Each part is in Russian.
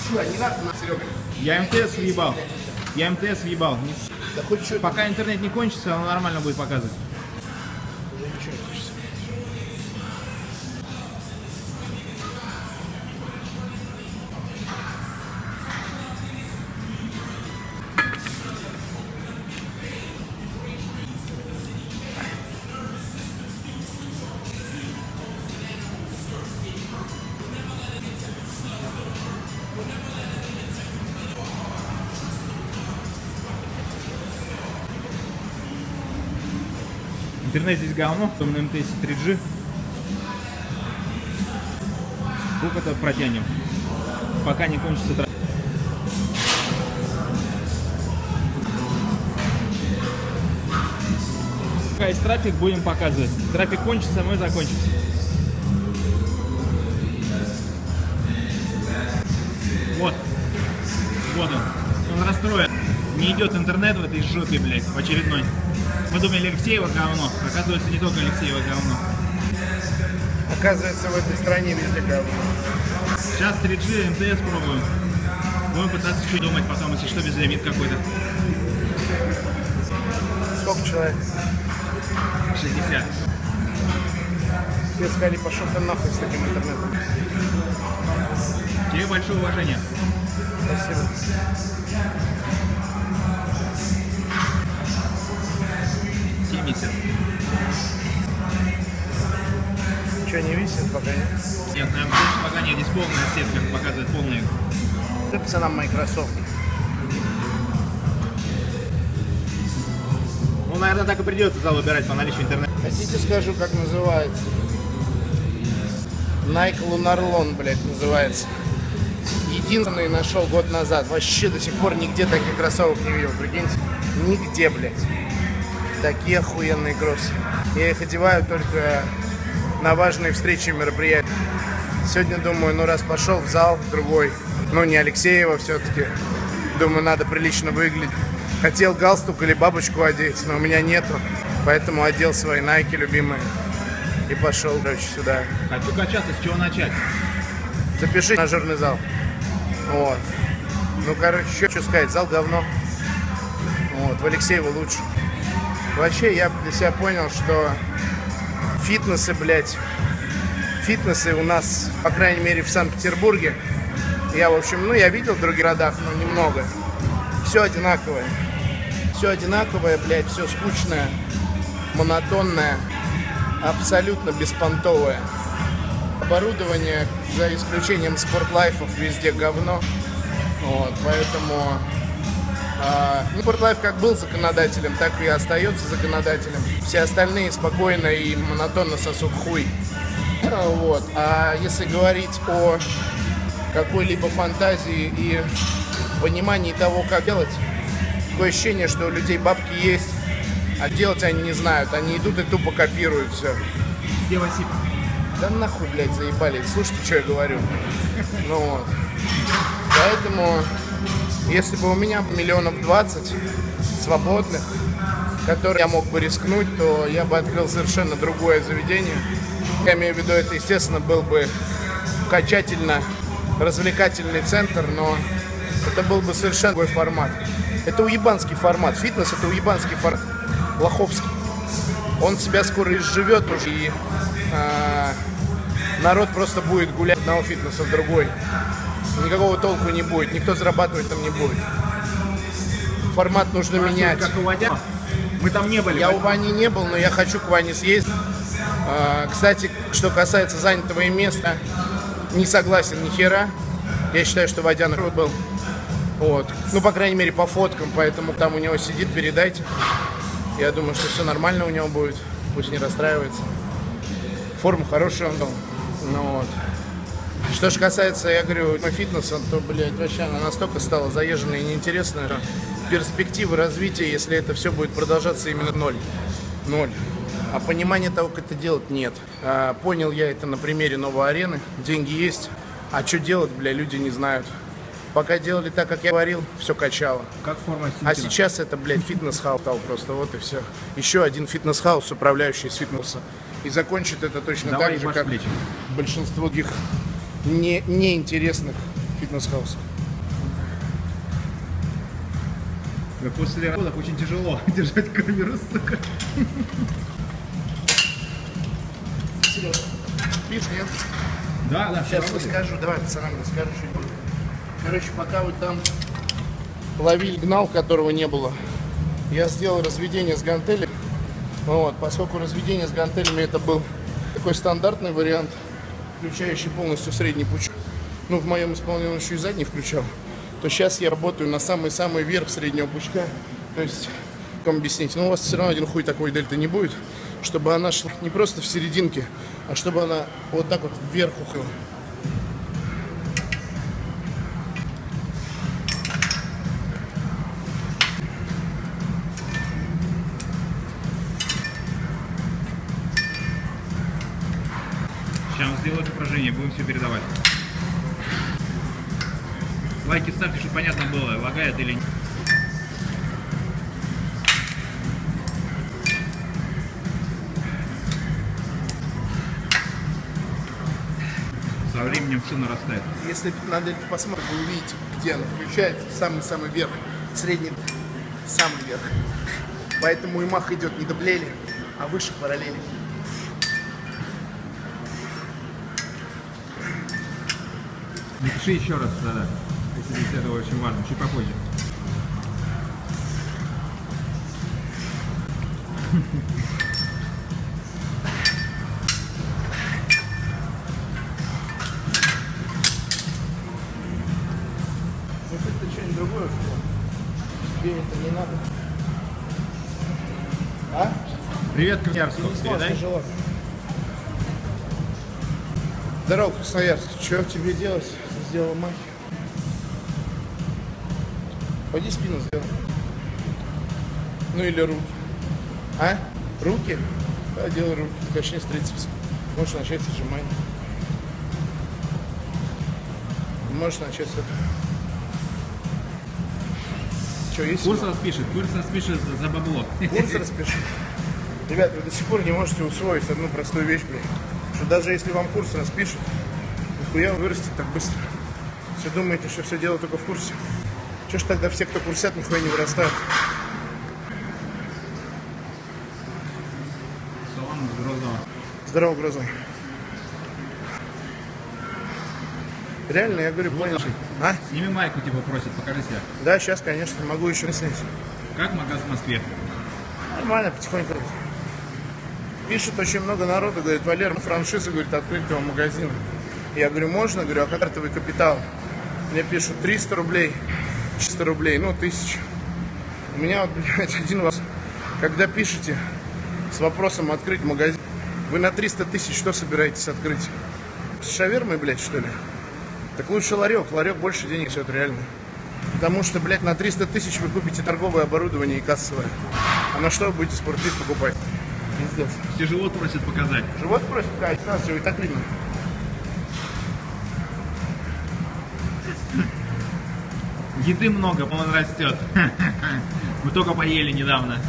Не надо, Серега. Я МТС въебал. Я МТС въебал. Да хоть что. Пока интернет не кончится, он нормально будет показывать. Уже ничего не хочется. Интернет здесь говно, потом на МТС 3G. Сколько-то протянем, пока не кончится трафик. Пока есть трафик, будем показывать. Трафик кончится, мы закончимся. Вот. Вот он расстроен. Не идет интернет в этой жопе, блядь, в очередной. Мы думали, Алексеева говно. Оказывается, не только Алексеева говно. Оказывается, в этой стране везде говно. Сейчас 3G, МТС пробуем. Будем пытаться что думать потом, если что, безлимит какой-то. Сколько человек? 60. Все сказали, пошел ты нахуй с таким интернетом. Тебе большое уважение. Спасибо. Что, не висит пока нет? Нет, наверное, пока нет, здесь полная сетка, показывает полные. Ты пацанам Microsoft. Ну, наверное, так и придется зал выбирать по наличию интернета. Хотите, скажу, как называется? Nike Lunarlon, блядь, называется. Единственный нашел год назад. Вообще до сих пор нигде таких кроссовок не видел, прикиньте. Нигде, блядь. Такие охуенные кроссы. Я их одеваю только на важные встречи и мероприятия. Сегодня думаю, ну раз пошел в зал, в другой, ну не Алексеева все-таки, думаю, надо прилично выглядеть. Хотел галстук или бабочку одеть, но у меня нету, поэтому одел свои Nike любимые и пошел, короче, сюда. Хочу качаться, с чего начать? Запиши на жирный зал. Вот. Ну, короче, что сказать, зал говно. Вот, в Алексеево лучше. Вообще, я для себя понял, что фитнесы, блядь, фитнесы у нас, по крайней мере, в Санкт-Петербурге, я, в общем, ну, я видел в других городах, но немного. Все одинаковое. Все одинаковое, блядь, все скучное, монотонное, абсолютно беспонтовое. Оборудование, за исключением спортлайфов, везде говно. Вот, поэтому... Спортлайф как был законодателем, так и остается законодателем. Все остальные спокойно и монотонно сосут хуй. Вот. А если говорить о какой-либо фантазии и понимании того, как делать, такое ощущение, что у людей бабки есть, а делать они не знают. Они идут и тупо копируют все. Где Василий? Да нахуй, блядь, заебали. Слушайте, что я говорю. Ну вот. Поэтому... Если бы у меня миллионов 20 свободных, которые я мог бы рискнуть, то я бы открыл совершенно другое заведение. Я имею в виду, это, естественно, был бы качательно-развлекательный центр, но это был бы совершенно другой формат. Это уебанский формат. Фитнес — это уебанский формат. Лоховский. Он себя скоро изживет уже, и народ просто будет гулять от одного фитнеса в другой. Никакого толку не будет, никто зарабатывать там не будет. Формат нужно менять. Как у Вадя? Мы там не были. Я у Вани не был, но я хочу к Ване съездить. Кстати, что касается занятого им места, не согласен ни хера. Я считаю, что Вадя народ был. Вот. Ну, по крайней мере, по фоткам, поэтому там у него сидит, передайте. Я думаю, что все нормально у него будет, пусть не расстраивается. Форму хорошую он дал. Ну вот. Что же касается, я говорю, фитнеса, то, блядь, вообще она настолько стала заезженной и неинтересной, что перспективы развития, если это все будет продолжаться, именно ноль. А понимания того, как это делать, нет. Понял я это на примере новой арены. Деньги есть, а что делать, бля, люди не знают. Пока делали так, как я говорил, все качало. Как форма Синтина. А сейчас это, блядь, фитнес-хаус стал просто, вот и все. Еще один фитнес-хаус, управляющий с фитнеса. И закончит это точно так же, как большинство других неинтересных фитнес-хаусов. После родов очень тяжело держать камеру, сука. Серьезно. Видишь, нет? Да, Сейчас расскажу, давай пацанам расскажу что-нибудь. Короче, пока вы там ловили гнал, которого не было, я сделал разведение с гантелями. Вот, поскольку разведение с гантелями это был такой стандартный вариант, включающий полностью средний пучок, ну в моем исполнении он еще и задний включал, то сейчас я работаю на самый-самый верх среднего пучка. То есть, как вам объяснить, ну у вас все равно один хуй такой дельты не будет, чтобы она шла не просто в серединке, а чтобы она вот так вот вверх уходила. Сейчас сделаю упражнение, будем все передавать. Лайки ставьте, чтобы понятно было, лагает или нет. Со временем все нарастает. Если на дельту посмотрите, вы увидите, где она включает самый-самый верх, средний, самый верх. Поэтому и мах идет не до блели, а выше параллели. Напиши еще раз тогда, если это очень важно, чуть попозже. Ну это что-нибудь другое, что тебе это не надо. А? Привет, Красноярск, передай. Здорово, Красноярск. Что тебе делать? Ты сделал мать. Пойди спину сделай. Ну или руки. А? Руки? Да, делай руки. Точнее, с трицепса. Можешь начать с отжимания. Можешь начать с этого. Что, есть? Курс распишет за бабло. Курс распиши. Ребят, вы до сих пор не можете усвоить одну простую вещь, блин. Что даже если вам курс распишут, нихуя вырастет так быстро. Все думаете, что все дело только в курсе. Чего ж тогда все, кто курсят, нихуя не вырастают? Салам из Грозного. Здорово, Грозный. Реально, я говорю, понял. А? Сними майку, типа просит, покажи себя. Да, сейчас, конечно, могу еще снять. Как магаз в Москве? Нормально, потихоньку. Пишет очень много народу, говорит, Валер, франшиза, говорит, открытого магазина. Я говорю, можно? Говорю, а стартовый капитал? Мне пишут 300 рублей, 400 рублей, ну, 1000. У меня вот, блядь, один вопрос. Когда пишете с вопросом открыть магазин, вы на 300 тысяч что собираетесь открыть? С шавермой, блядь, что ли? Так лучше ларек. Ларек больше денег стоит, реально. Потому что, блядь, на 300 тысяч вы купите торговое оборудование и кассовое. А на что вы будете спортбит покупать? Пиздец. Все живот просит показать. Живот просит? Да, все, и так видно. Еды много, он растет. Мы только поели недавно.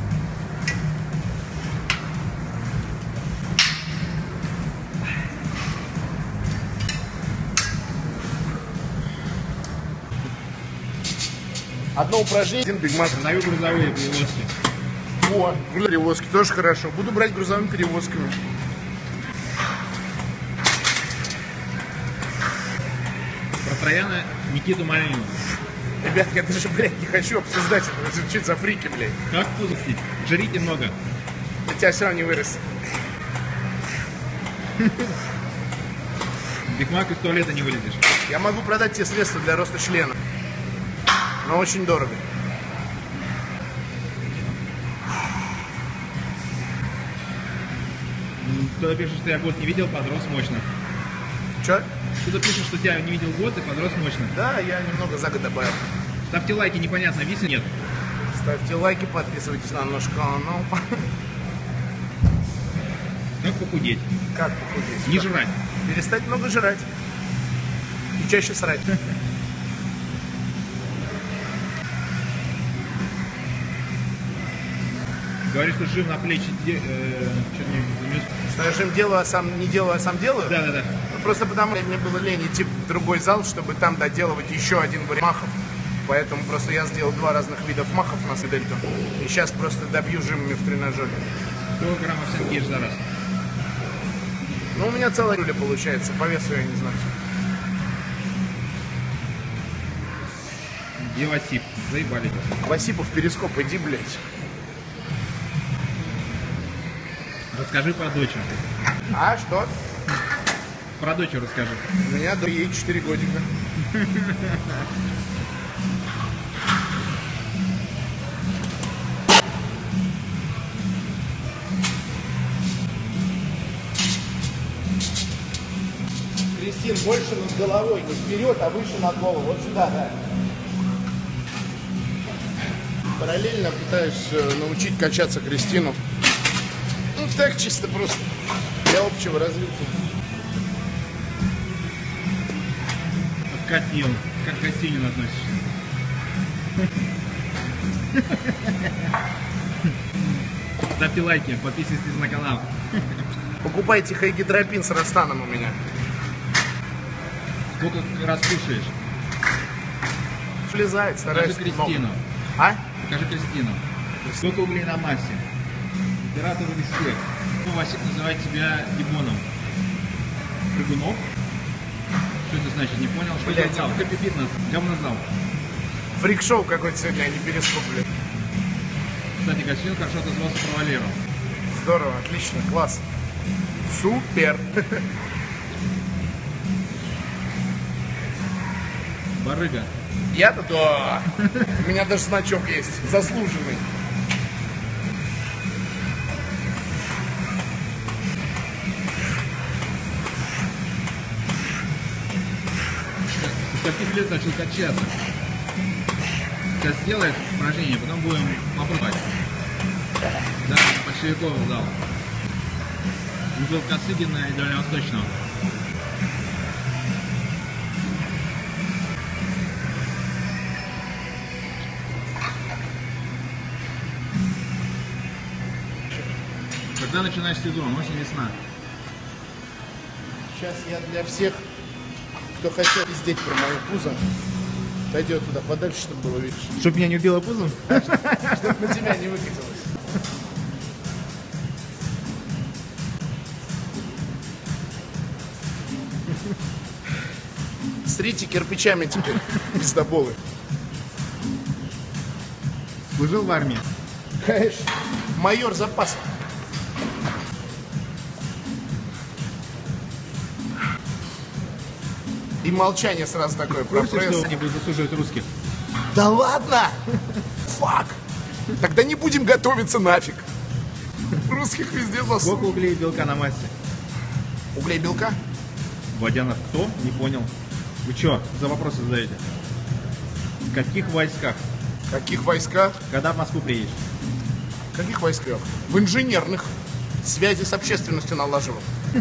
Одно упражнение, один бигмак. Продаю грузовые перевозки. О, перевозки тоже хорошо. Буду брать грузовыми перевозками. Про Трояна Никиту Малинину. Ребят, я даже, блядь, не хочу обсуждать это. Это что за фрики, блядь? Как пузырь? Жрите много. У тебя все равно не вырос. Бигмак из туалета не вылезешь. Я могу продать тебе средства для роста члена. Но очень дорого. Кто-то пишет, что я год не видел, подрос мощно. Че? Кто-то пишет, что тебя не видел год и подрос мощно. Да, я немного за год добавил. Ставьте лайки, непонятно, вис или нет. Ставьте лайки, подписывайтесь на наш канал. Как похудеть? Как похудеть? Не жрать. Перестать много жрать. И чаще срать. Говоришь, что жим на плечи, что-то Что я делаю, а сам не делаю, а сам делаю? Да. Ну, просто потому что мне было лень идти в другой зал, чтобы там доделывать еще один вариант махов. Поэтому просто я сделал 2 разных видов махов на дельту. И сейчас просто добью жимами в тренажере. Сколько граммов сенкишь за раз? Ну, у меня целая рюля получается. По весу я не знаю. Где Васип? Заебали. Васипов, перископ, иди, блядь. Расскажи про дочь. А, что? Про дочь расскажи. У меня ей 4 годика. Кристин, больше над головой, не вперед, а выше над голову. Вот сюда, да. Параллельно пытаюсь научить качаться Кристину. Ну, так чисто просто для общего развития. Откатил. Как к Костюнин относишься? Ставьте лайки, подписывайтесь на канал. Покупайте хайгидропин с Ростаном у меня. Сколько раз кушаешь? Влезает, стараюсь. Покажи Кристину. А? Покажи Кристину. Сколько углей на массе? Император респект. Ну, Васик называет тебя Димоном. Прыгунов? Что это значит? Не понял? Что Блядь, это зал? Хэппи фитнес. Говно зал. Фрик-шоу какой-то сегодня, а не перископ, блядь. Кстати, Костюн хорошо отозвался про Валеру. Здорово, отлично, класс. Супер. Барыга. Я-то да. У меня даже значок есть, заслуженный. С каких лет начал качаться? Сейчас сделает упражнение, потом будем попробовать. Да, большевиков зал. Узел Косыгина и Дальневосточного. Когда начинаешь сезон? Осень, весна. Сейчас я для всех, кто хотел пиздеть про мою пузо, пойдет туда подальше, чтобы было видно. Чтоб меня не убило пузом? Чтобы на тебя не выкатилось. Стрите кирпичами теперь, пиздоболы. Служил в армии. Конечно. Майор запаса. И молчание сразу такое про Слышишь, пресс. что они будут заслуживать русских? Да ладно! Фак! Тогда не будем готовиться нафиг. Русских везде Сколько заслуживают. углей и белка на массе? Углей белка? Водянов кто? Не понял. Вы что за вопросы задаете? В каких войсках? В каких войсках? Когда в Москву приедешь? В каких войсках? В инженерных. Связи с общественностью налаживал.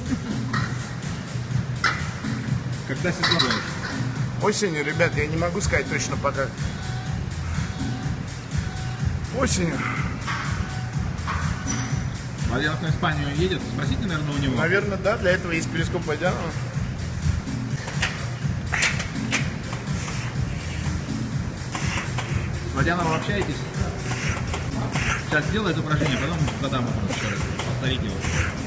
Когда сезон будет? Осенью, ребят, я не могу сказать точно пока. Осенью. Водянов на Испанию едет? Спросите, наверное, у него. Наверное, да, для этого есть перископ Водянова. С Водяновым общаетесь? Сейчас сделает упражнение, потом задам вопрос еще раз. Повторите его.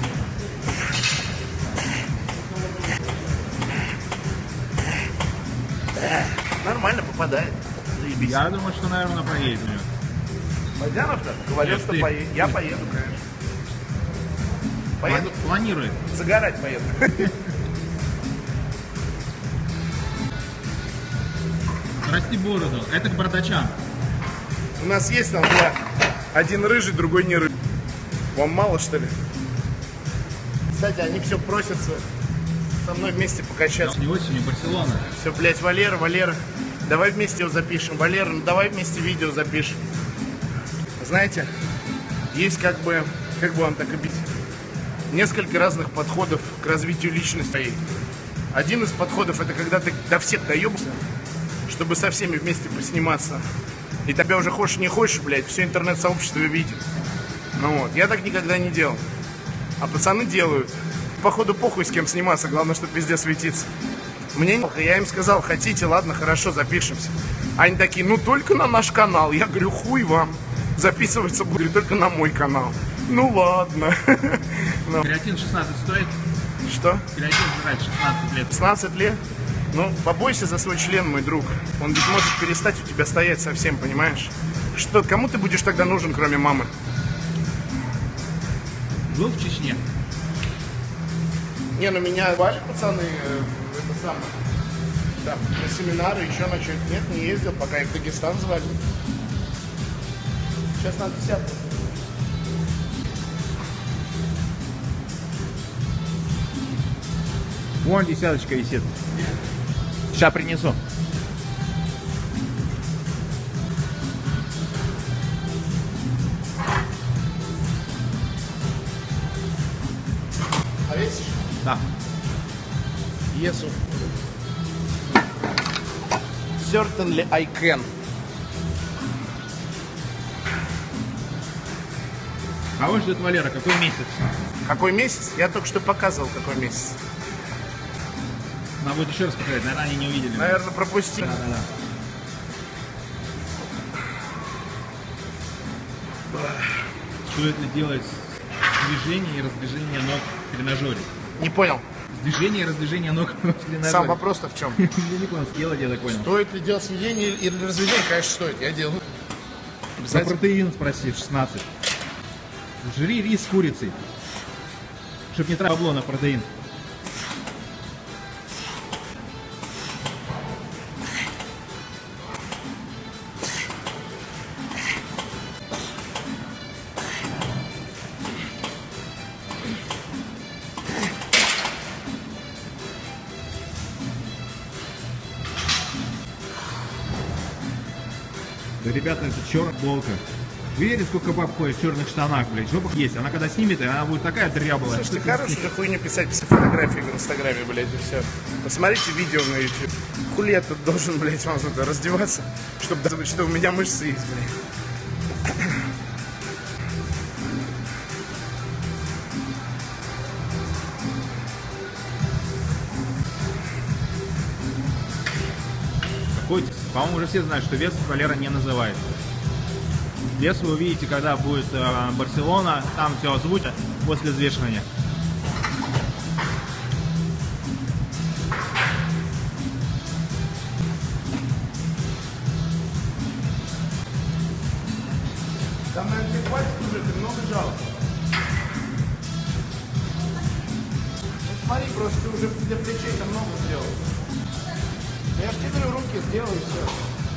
Нормально попадает. Заебись. Я думаю, что, наверное, поедет у него. Водянов-то говорил, Нет, что ты. поедет. Я поеду, конечно. Поеду, Планирует. загорать поеду. Расти бороду. Это к бардачам. У нас есть там два. Один рыжий, другой не рыжий. Вам мало, что ли? Кстати, они все просятся со мной вместе покачаться. Не осенью, Барселона. Все, блядь, Валера, давай вместе его запишем. Валера, ну давай вместе видео запишем. Знаете, есть как бы вам так объяснить, несколько разных подходов к развитию личности. Один из подходов — это когда ты до всех доебался, чтобы со всеми вместе посниматься. И тебя уже хочешь не хочешь, блядь, все интернет-сообщество видит. Ну вот, я так никогда не делал. А пацаны делают. Походу похуй с кем сниматься, главное, чтобы везде светиться. Мне не, я им сказал, хотите, ладно, хорошо, запишемся. Они такие, ну только на наш канал. Я говорю, хуй вам. Записываться буду только на мой канал. Ну ладно. Креатин 16 стоит? Что? Креатин жрать 16 лет. 16 лет? Ну, побойся за свой член, мой друг. Он ведь может перестать у тебя стоять совсем, понимаешь? Что, кому ты будешь тогда нужен, кроме мамы? Был в Чечне? Не, ну меня звали пацаны, это самое, там, на семинары, еще на что-то. Нет, не ездил, пока их в Дагестан звали. Сейчас надо десятку. Вон десяточка висит. Сейчас принесу. А весишь? Да. Yes. Certainly I can. А вот ждет Валера, какой месяц? Какой месяц? Я только что показывал, какой месяц. Надо будет еще раз показать, наверное, они не увидели. Наверное, пропустил. Да. Что это делает движение и раздвижение ног в тренажере? Не понял. Движение и раздвижение ног в тренажере. Сам вопрос-то в чем? Я не понял, сделать, я так понял. Стоит ли делать сведение или разведение? Конечно, стоит. Я делаю. За протеин спроси, 16. Жри рис с курицей. Чтоб не тратить бабло на протеин. Да, ребята, это черная футболка. Вы видели, сколько баб ходит в черных штанах, блядь? Жопа есть. Она когда снимет, она будет такая дряблая. Слушайте, хорошую же хуйню писать фотографии в Инстаграме, блядь, и все. Посмотрите видео на YouTube. Хули я тут должен, блядь, вам тут раздеваться, чтобы доказывать, что у меня мышцы есть, блядь. Хоть, по-моему, уже все знают, что вес Валера не называет. Вес вы увидите, когда будет Барселона, там все озвучат после взвешивания. Там, наверное, тебе хватит уже, ты много жал. Ну смотри, просто ты уже для плечей там много сделал. Я же тебе говорю, руки сделай и все.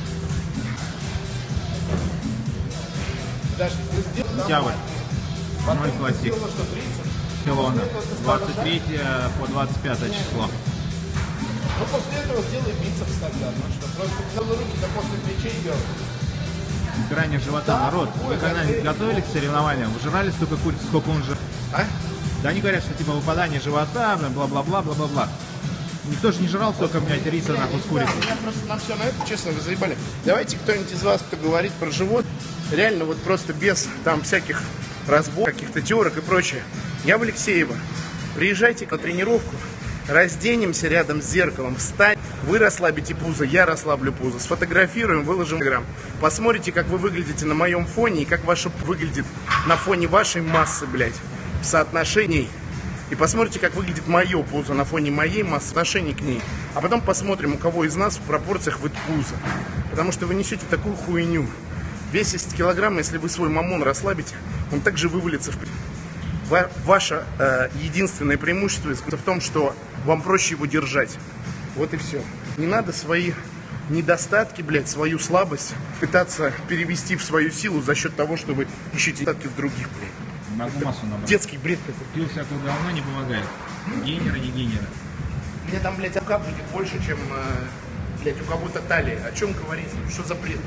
Даже ты сделал, Октябрь. потом 0 ты классик. сделала, что 30. Барселона. После этого ты 23 по 25 число. Ну, после этого сделай бицепс тогда. Ну что, просто целые руки-то после плечей делай. Избирание живота. Народ, вы когда-нибудь готовились к соревнованиям? Вы жрали столько курицы, сколько он жрал? А? Да они говорят, что типа выпадание живота, бла-бла-бла, бла-бла-бла. Никто же не жрал столько, блядь, риса нахуй с курицей. Я просто на все на это, честно, вы заебали. Давайте кто-нибудь из вас, кто говорит про живот, реально вот просто без там всяких разборов, каких-то теорок и прочее. Я в Алексеево. Приезжайте на тренировку, разденемся рядом с зеркалом, встань, вы расслабите пузо, я расслаблю пузо, сфотографируем, выложим в Инстаграм. Посмотрите, как вы выглядите на моем фоне и как ваше выглядит на фоне вашей массы, блядь, в соотношении. И посмотрите, как выглядит мое пузо на фоне моей массы в отношении к ней. А потом посмотрим, у кого из нас в пропорциях вы пузо. Потому что вы несете такую хуйню. Вес 10 килограмм, если вы свой мамон расслабите, он также вывалится в... Ваше единственное преимущество в том, что вам проще его держать. Вот и все. Не надо свои недостатки, блядь, свою слабость пытаться перевести в свою силу за счет того, что вы ищете недостатки в других, блядь. Могу массу набрать. Детский бред какой-то. Пил всякого говна, не помогает. Гейнеры, не гейнеры. Мне там, блядь, рука будет больше, чем, блядь, у кого-то талия. О чем говорить? Что за бред?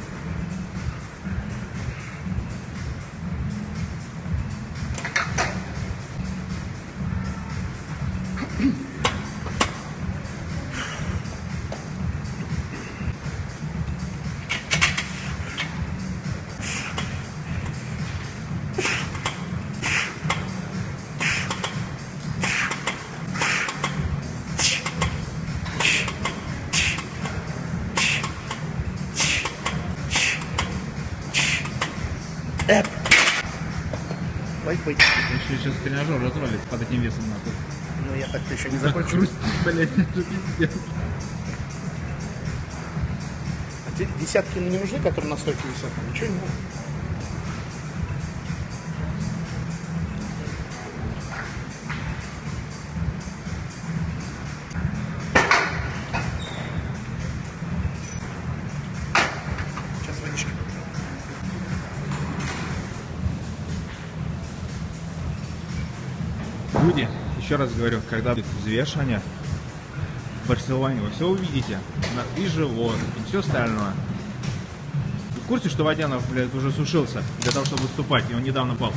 Бай-бай. Еще сейчас тренажер разролит под этим весом нахуй. Ну я так-то еще не закончил. Хрустит, блядь, это пиздец. А тебе десятки не нужны, которые на стойке висят? Ничего не нужно. Сейчас водички. Люди, еще раз говорю, когда будет взвешивание в Барселоне, вы все увидите. И живот, и все остальное. Вы в курсе, что Водянов, блядь, уже сушился для того, чтобы выступать, и он недавно пал?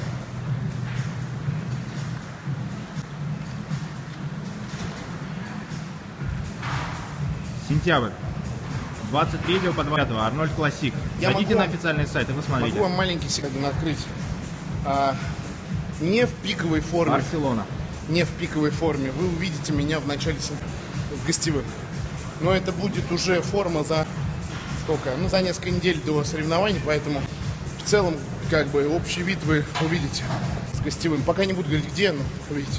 Сентябрь. 23 по 20 Арнольд Классик. Я Зайдите могу на вам- официальный сайт и посмотрите. Могу вам маленький секрет открыть. Не в пиковой форме. Барселона. Не в пиковой форме. Вы увидите меня в начале в гостевых. Но это будет уже форма за сколько? Ну, за несколько недель до соревнований, поэтому в целом, как бы, общий вид вы увидите с гостевым. Пока не буду говорить где, но увидите.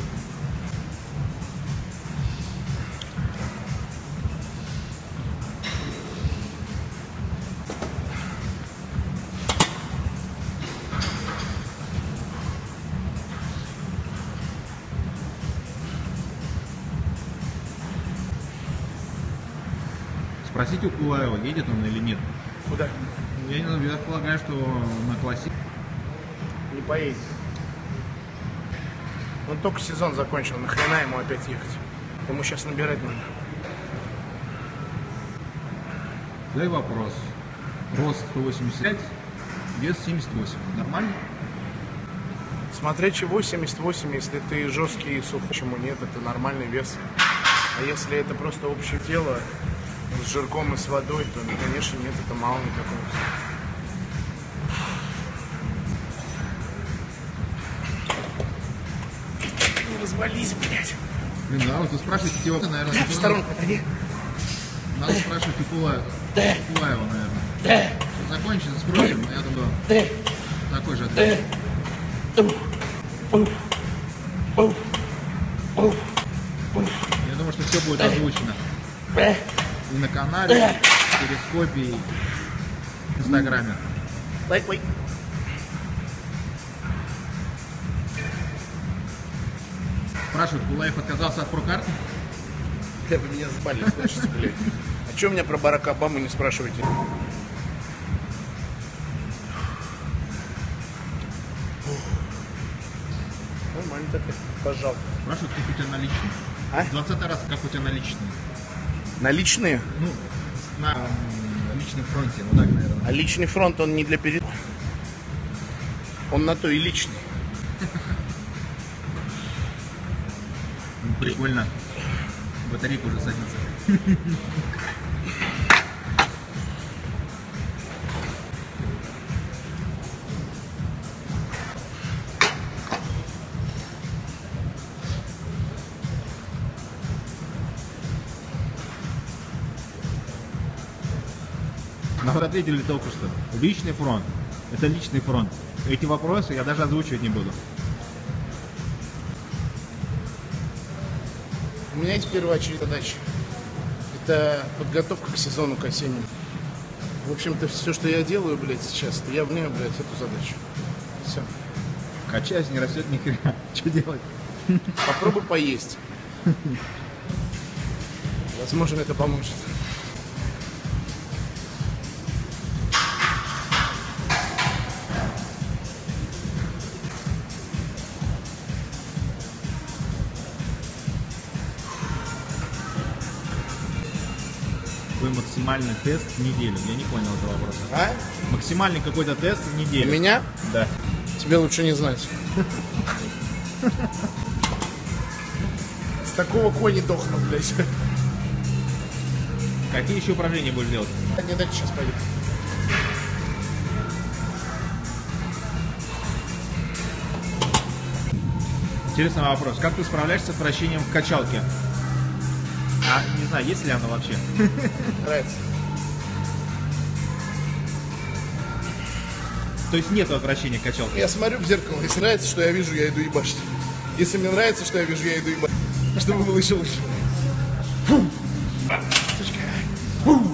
Спросите у Кулаева, едет он или нет. Куда? Я не знаю, я полагаю, что на Классик. Не поедет. Он только сезон закончил, нахрена ему опять ехать? Ему сейчас набирать надо. Дай вопрос. Рост 185, вес 78. Нормально? Смотря чего 78, если ты жесткий и сухой, почему нет, это нормальный вес. А если это просто общее тело с жирком и с водой, то, ну, конечно, нет, это мало никакого. Не развались, блядь. Блин, да, вот вы спрашиваете его, наверное, В сторонку отойди. надо спрашивать у Кулаева, наверное. Да, Закончится, спросим, но я думаю, да, такой же ответ. Я думаю, что все будет озвучено. И на канале, в Перископе, и в Инстаграме. лайк. Спрашивают, Кулаев отказался от прокарты? Бля, вы меня сбали, слышите, блядь. А чё меня про Барака Обаму не спрашиваете? Нормально так, пожал. Спрашивают, как у тебя наличные. А? 20 раз, как у тебя наличные. Наличные? Ну, на личном фронте, ну так, наверное. А личный фронт, он не для перед... Он на то и личный. Ну, прикольно. Батарейка уже садится. На вот ответили только что. Личный фронт. Это личный фронт. Эти вопросы я даже озвучивать не буду. У меня есть первая очередь задача. Это подготовка к сезону, к осеннему. В общем-то, все, что я делаю, блядь, сейчас, я выполняю, блядь, эту задачу. Все. Качаясь, не растет ни хрена. Что делать? Попробуй поесть. Возможно, это поможет. Твой максимальный тест в неделю. Я не понял этого вопроса. А? Максимальный какой-то тест в У неделю. меня? Да. Тебе лучше не знать. С такого кони дохну, блядь. Какие еще упражнения будешь делать? Не дальше сейчас пойдем. Интересный вопрос. Как ты справляешься с вращением в качалке? А, не знаю, есть ли оно вообще? Нравится. То есть нет отвращения к качалке? Я смотрю в зеркало, если нравится, что я вижу, я иду ебашить. Если мне нравится, что я вижу, я иду ебашить. Чтобы было еще лучше. Фу. Сучка. Фу.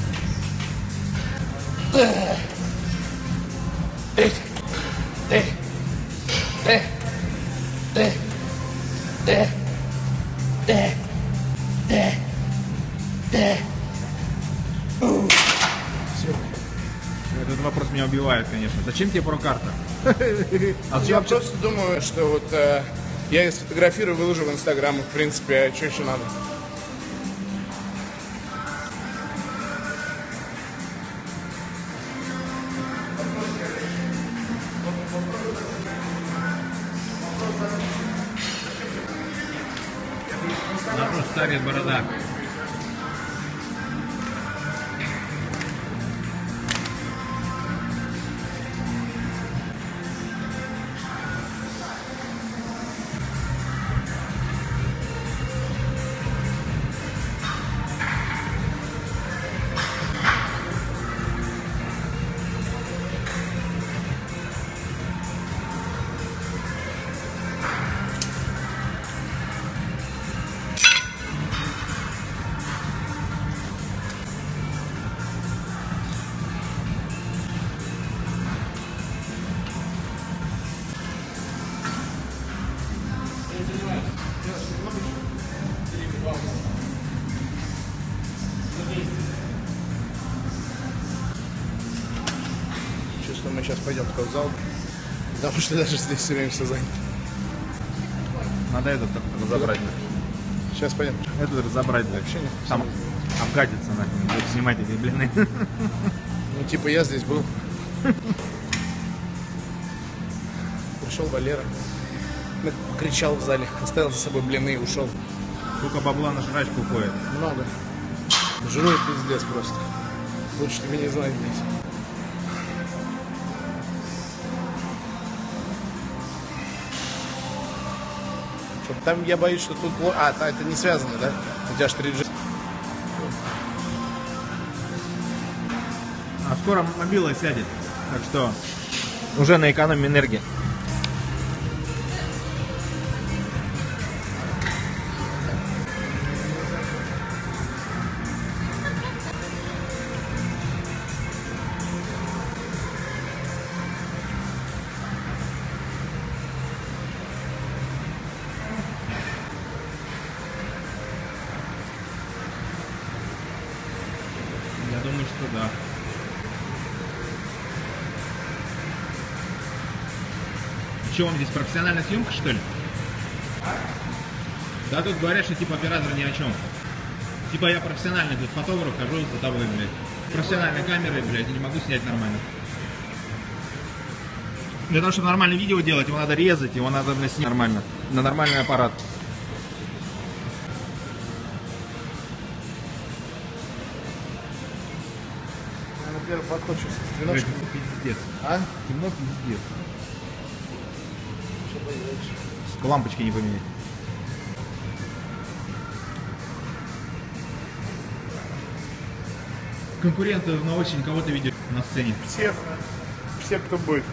Этот вопрос меня убивает, конечно. Зачем тебе прокарта? А Я зачем? просто думаю, что вот я сфотографирую, выложу в Инстаграм, в принципе, а что еще надо? Она просто старая борода. Чувствую, мы сейчас пойдем в зал, потому что даже здесь все время все занято. Надо этот разобрать. Сейчас пойдем. Этот разобрать, да. Вообще нет. Там обгадится нахрен, будет снимать эти блины. Ну, типа, я здесь был. Пришел Валера. Кричал в зале, оставил за собой блины и ушел. Сколько бабла на жрачку уходит. Много. Жру и пиздец просто. Лучше тебе не знать здесь. Там я боюсь, что тут... это не связано, да? У тебя же 3G. А скоро мобила сядет. Так что уже на экономии энергии. Я думаю, что да. Че, он здесь профессиональная съемка, что ли? Да, тут говорят, что типа оператор ни о чем. Типа я профессиональный тут фотограф, хожу за тобой, блядь. Профессиональной камерой, блядь, и не могу снять нормально. Для того, чтобы нормальное видео делать, его надо резать, его надо снять нормально. На нормальный аппарат. На первый подход сейчас. Блядь, пиздец. А? Темно пиздец. Что поделаешь? Лампочки не поменять. Конкуренты на осень кого ты видишь на сцене? Всех. Все, кто будет.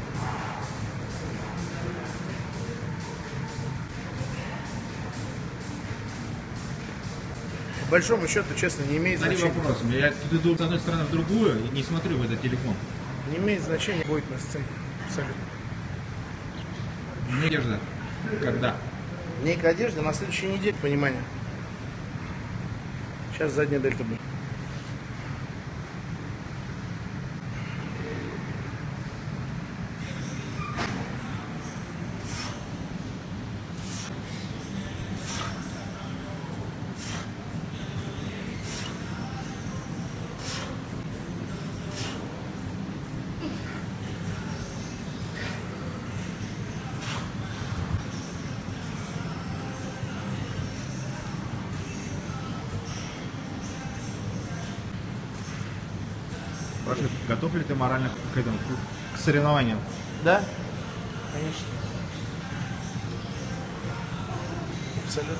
По большому счету, честно, не имеет Смотри значения. вопрос. Я тут иду с одной стороны в другую и не смотрю в этот телефон. Не имеет значения, будет на сцене. Абсолютно. Надежда. Когда? Некая одежда на следующей неделе, понимание. Сейчас задняя дельта будет. Спрашивают, готов ли ты морально к этому, к соревнованиям? Да? Конечно. Абсолютно.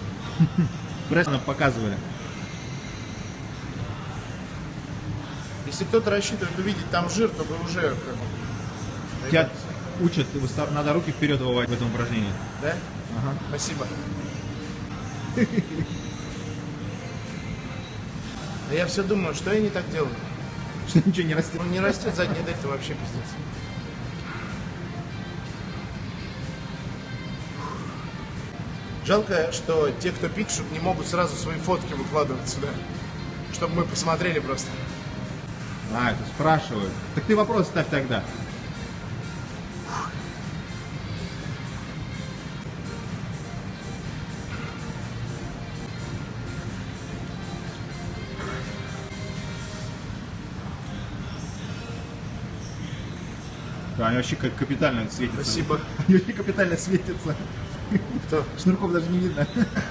Пресс нам показывали. Без Если кто-то рассчитывает увидеть там жир, то вы уже как бы... Тебя учат, надо руки вперед выводить в этом упражнении. Да? Ага. Спасибо. А я все думаю, что я не так делаю. Что ничего не растет. Он не растет, задняя дельта вообще пиздец. Жалко, что те, кто пишут, не могут сразу свои фотки выкладывать сюда. Чтобы мы посмотрели просто. А, это спрашивают. Так ты вопрос ставь тогда. Да, они вообще как капитально светятся. Спасибо. Они вообще капитально светятся. Кто? Шнурков даже не видно.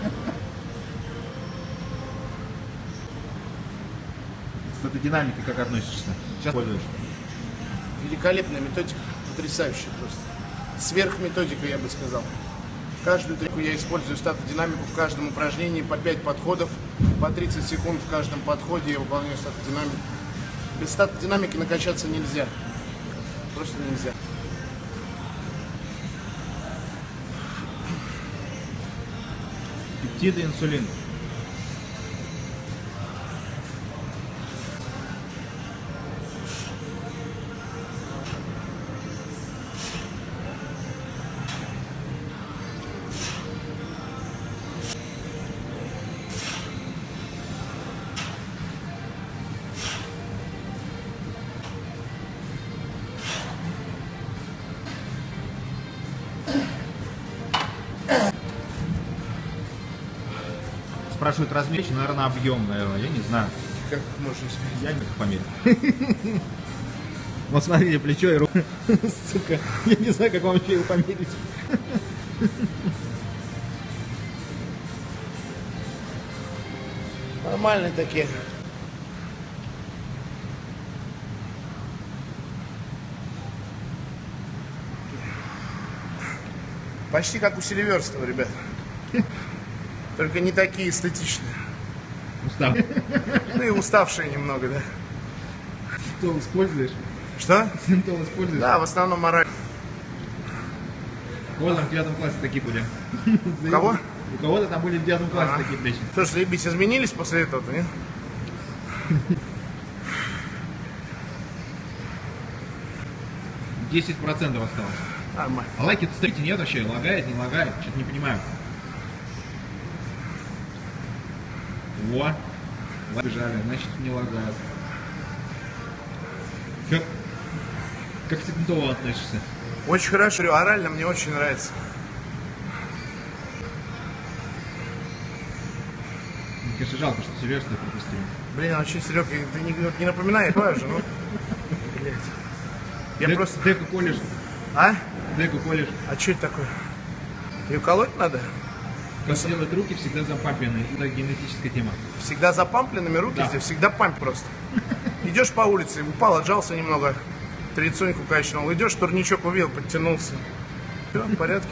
С этой динамикой как относишься? Сейчас пользуешь? Великолепная методика, потрясающая просто. Сверхметодика, я бы сказал. Каждую треку я использую статодинамику в каждом упражнении по 5 подходов, по 30 секунд в каждом подходе я выполняю статодинамику. Без статодинамики накачаться нельзя. Просто нельзя. Пептиды, инсулин. Спрашивают размер, наверное, объем, наверное, я не знаю. Как можно сказать? Я не померю. Вот смотрите, плечо и руку. Сука, я не знаю, как вам вообще его померить. Нормальные такие. Почти как у Селиверстова, ребят. Только не такие эстетичные. Устав. Ну и уставшие немного, да. Симптом используешь? Что? Симптом используешь? Да, в основном мораль. У кого там в 9 классе такие были? У кого? У кого-то там были в 9 классе Ага. такие плечи. Что ж, заебись, изменились после этого-то, нет? — 10% осталось. Нормально. А лайки-то, кстати, нет вообще? Лагает, не лагает? Что-то не понимаю. Во. Бежали, значит не лагает. Как к Симптову относишься? Очень хорошо, говорю, орально мне очень нравится. Мне, конечно, жалко, что Сильвестра пропустили. Блин, а вообще, Серега, ты не напоминай, правильно же, ну? Блядь. Я просто... Деку колешь? А? Деку колешь? А что это такое? Ее колоть надо? Как делать руки всегда запампленные. Это генетическая тема. Всегда запампленными руки, Да. здесь всегда памп просто. Идешь по улице, упал, отжался немного, трицуньку качнул. Идешь, турничок увидел, подтянулся. Все, в порядке.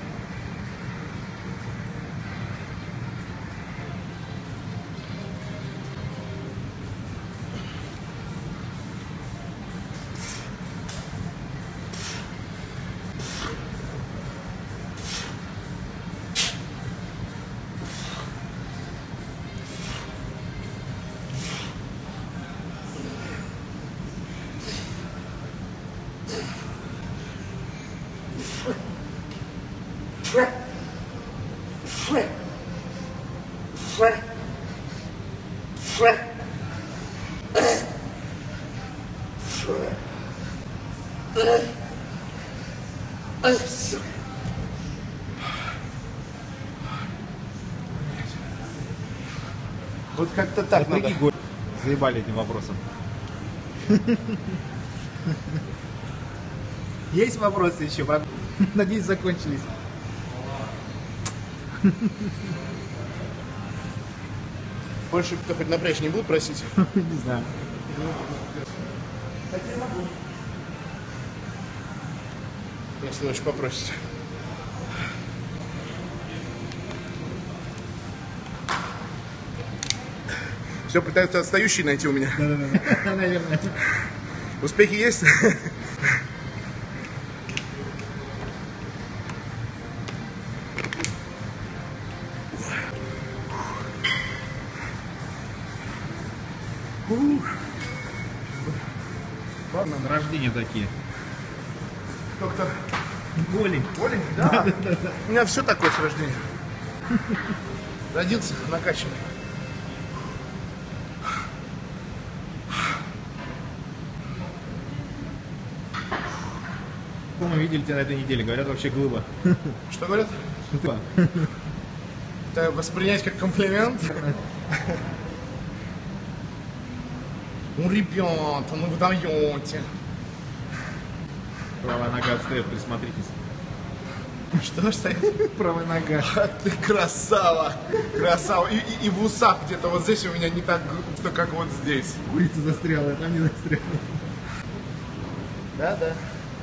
Вот как-то так надо. Другие годы заебали этим вопросом. Есть вопросы еще? Надеюсь, закончились. Больше кто хоть напрячь не будут просить? Не знаю. Если очень попросите. Все пытаются отстающие найти у меня. Да-да-да, наверное. Успехи есть? Ладно, на рождение такие. Доктор Голень. Голень? Да. У меня все такое с рождения. Родился накачанный. Мы видели тебя на этой неделе, говорят, вообще глыба. Что говорят? Глыба. Это воспринять как комплимент? Ну, ребята, ну вы даете. Правая нога отстает, присмотритесь. Что стоит? Правая нога. А ты красава! Красава! И в усах где-то вот здесь у меня не так густо, как вот здесь. Курица застряла, а там не застряла. Да.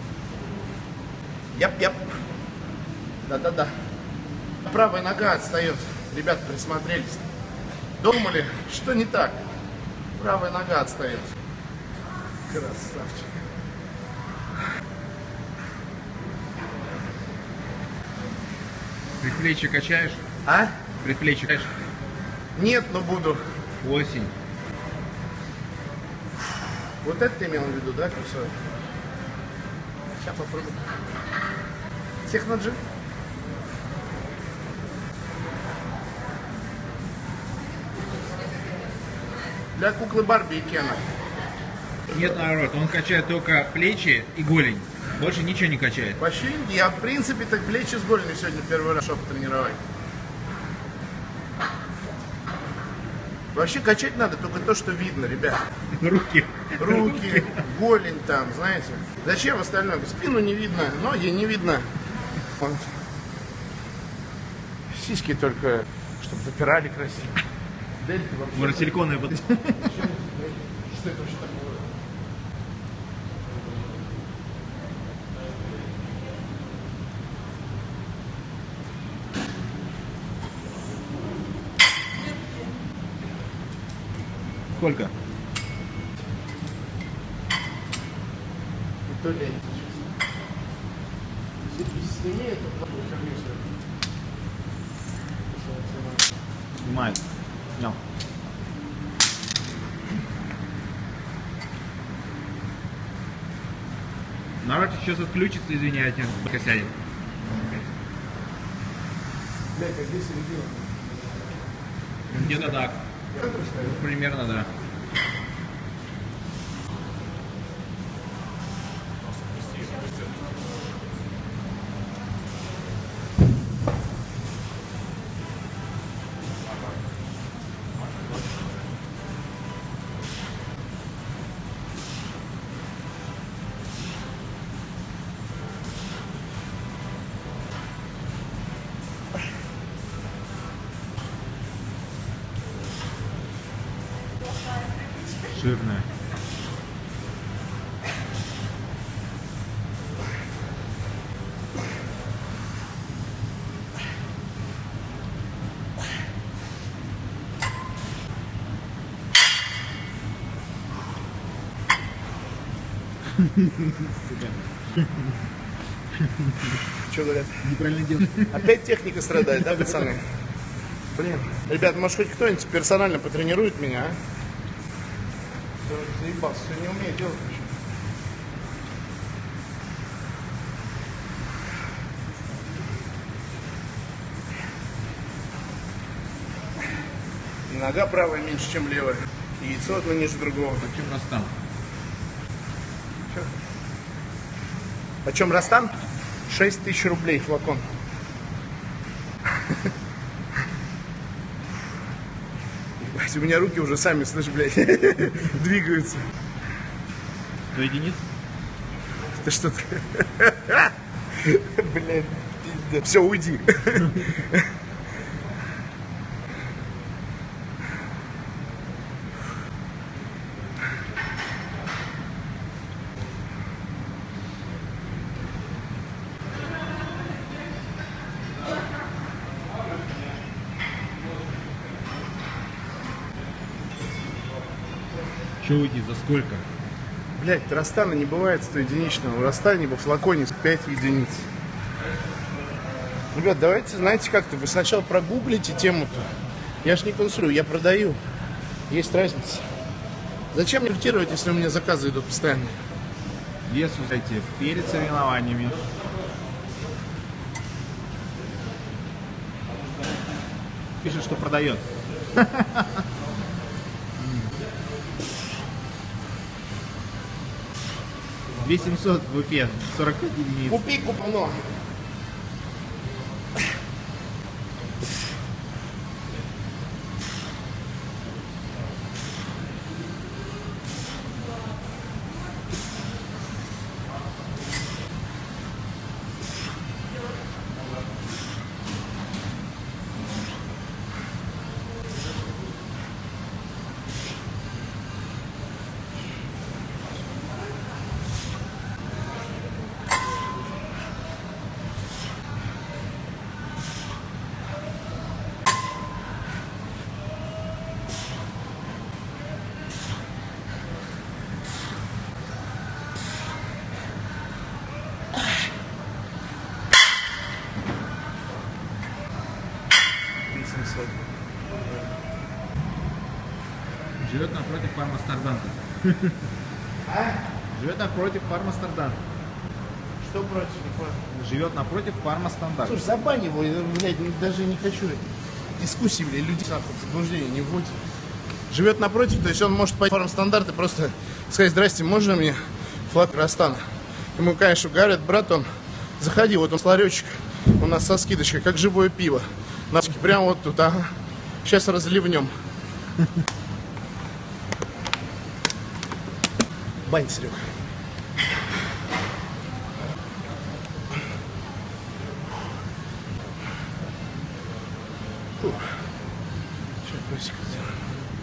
Яп. Да. Правая нога отстает. Ребята присмотрелись. Думали, что не так. Правая нога отстает. Красавчик. Предплечье качаешь? А? Предплечье качаешь? Нет, но буду. Осень. Вот это ты имел в виду, да, курсор? Сейчас попробуем. Техноджи. Для куклы Барби и Кена. Нет, наоборот, он качает только плечи и голень. Больше ничего не качает. Вообще, я в принципе так плечи с голенью сегодня первый раз шел потренировать. Вообще качать надо только то, что видно, ребят. Руки. Руки, голень там, знаете. Зачем остальное? Спину не видно, ноги не видно. Вот. Сиськи только, чтобы выпирали красиво. Дельты вообще. Может, силиконовые под... Что это вообще такое? Сколько? И то лень. Сними эту плату, конечно. Снимает. No. Народ сейчас отключится, извиняйте, пока сядет. Блядь, а где середина? Где-то так. Примерно, да. Жирная. Что говорят? Неправильно делать. Опять техника страдает, да, пацаны? Блин. Ребят, может хоть кто-нибудь персонально потренирует меня, а? Все, заебался, все не умею делать ничего. И нога правая меньше, чем левая. И яйцо одно ниже другого. Почему Растам? Почем Растан? 6 тысяч рублей флакон. Ебать, у меня руки уже сами, слышь, блядь, двигаются. 100 единиц? Ты что ты? Блядь, пиздец. Все, уйди. Че уйти, за сколько? Блять, Растана не бывает 100 единичного. В Растане во флаконе 5 единиц. Ребят, давайте, знаете как-то, вы сначала прогуглите тему-то. Я ж не консулирую, я продаю. Есть разница. Зачем мне ротировать, если у меня заказы идут постоянно? Если, кстати, перед соревнованиями. Пишет, что продает. 2700 ВП, 45 единиц. Купи купоно. Живет напротив фармастарданта. Живет напротив фармастарданта. Что против? Живет напротив фармастандарта. Слушай, забань его, я, блядь, даже не хочу дискуссии, блядь, люди в заблуждение не вводят. Живет напротив, то есть он может пойти в фармстандарт и просто сказать: здрасте, можно мне флаг Растана? Ему, конечно, говорят: братан, заходи, вот он сларечек, у нас со скидочкой, как живое пиво. Прямо вот тут, ага. Сейчас разливнем. Бань, Серега. Сейчас просик сделаем.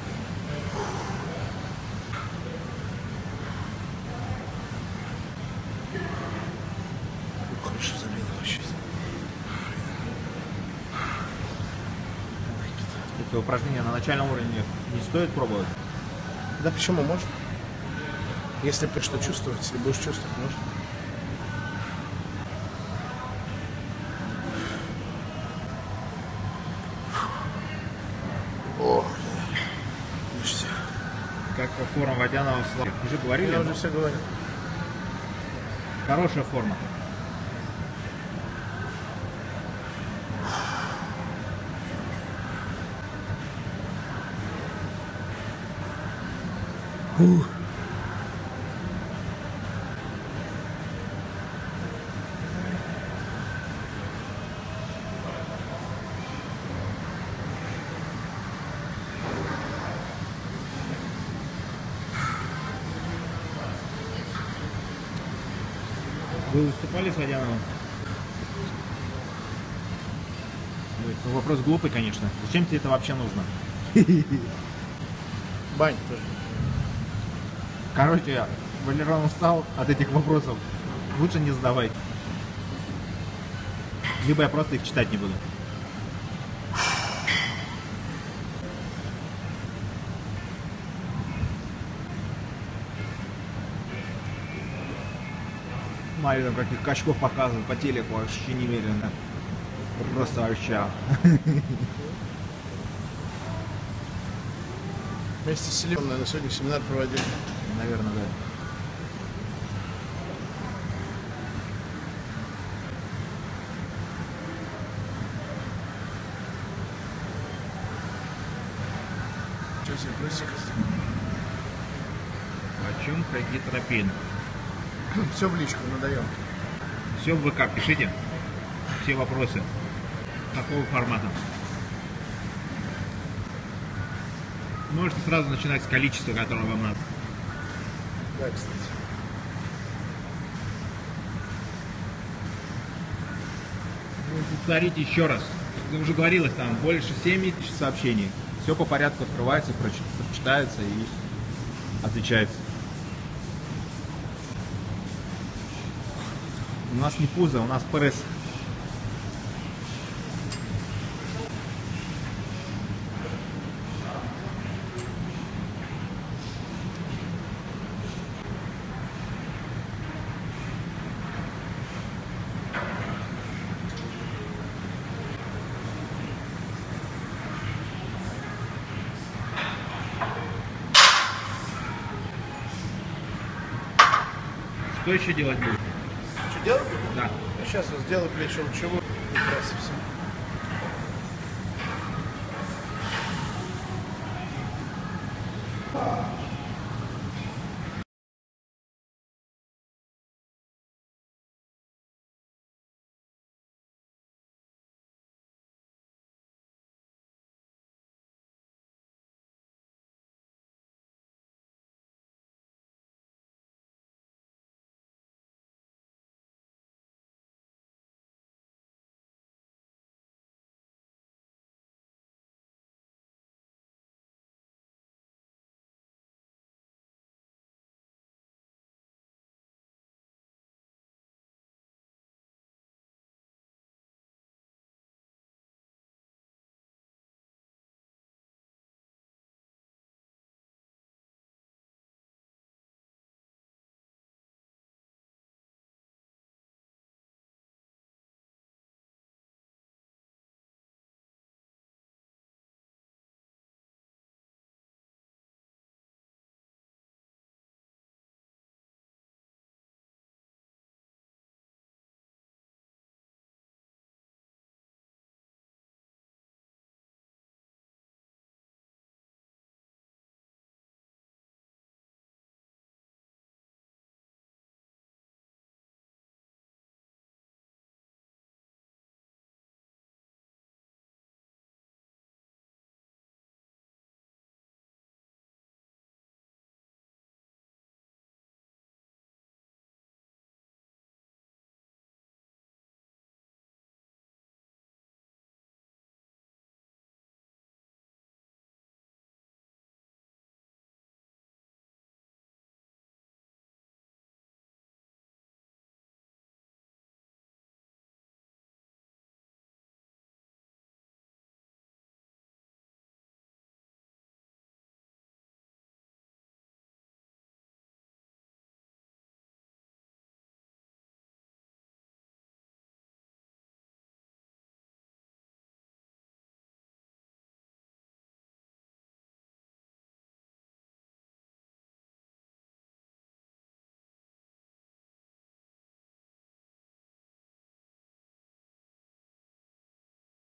Хорошо залило вообще. Это упражнение на начальном уровне не стоит пробовать. Да почему можно? Если ты что чувствовать, если будешь чувствовать, можно. О, почти. Как форма водяного слава. Уже говорили? Я уже все говорил. Хорошая форма. Вы выступали с Водяновым? Ну, вопрос глупый, конечно. Зачем тебе это вообще нужно? Бань тоже. Короче, Валерон устал от этих вопросов. Лучше не задавай. Либо я просто их читать не буду. Смотри, там каких качков показывают по телеку, вообще немерено. Просто вообще. Вместе с Селимом, наверное, сегодня семинар проводили. Наверное, да. Что себе просик? Почем хагитропин? Все в личку, надоел. Все в ВК пишите. Все вопросы. Какого формата? Можете сразу начинать с количества, которое вам надо. Да, кстати. Повторите еще раз. Уже говорилось, там больше 7 тысяч сообщений. Все по порядку открывается, прочитается и отвечается. У нас не пузо, у нас пресс. Что еще делать будет? Что делать? Да. Сейчас вот сделаю плечо лучевую и раз и все.